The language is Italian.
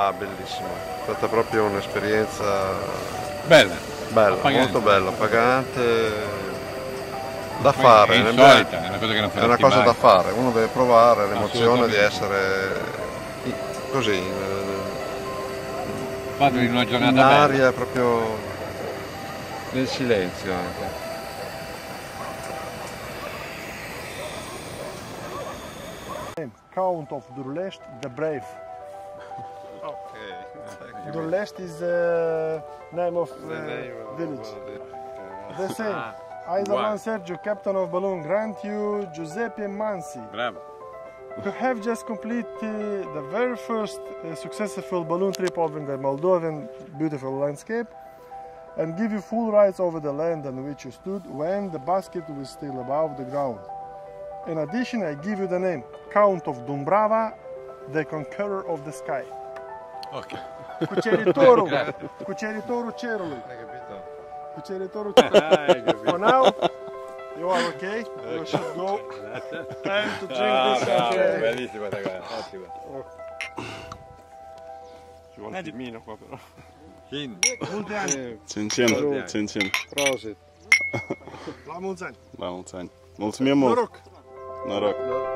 Ah, bellissimo, è stata proprio un'esperienza bella, molto bella, pagante, da poi fare. è insolita, è una cosa che non È faresti una cosa mai. da fare, uno deve provare l'emozione di Assolutamente. essere così, Fatto in una giornata in bella. aria, proprio nel silenzio anche. Count of Durlest the Brave. Okay. Durlest is the name of village. The same. Aizaman Sergio, captain of balloon, grant you Giuseppe Mansi, Bravo. who have just completed the very first successful balloon trip over the Moldovan beautiful landscape, and give you full rights over the land on which you stood when the basket was still above the ground. In addition, I give you the name Count of Dumbrava, the conqueror of the sky. Ok. Cuceritoru, Cuceritoru Cerului. Hai capito? Cuceritoru Cerului. For now, you are okay. You should go. Time to drink this. Bravo, bellissima questa cosa, ottima. Ci vuole il timino qua però. Chin. Multi ani. Cincin, cincin. Prosit. La mulți ani. La mulți ani. Mulțumim mult! Noroc! Noroc!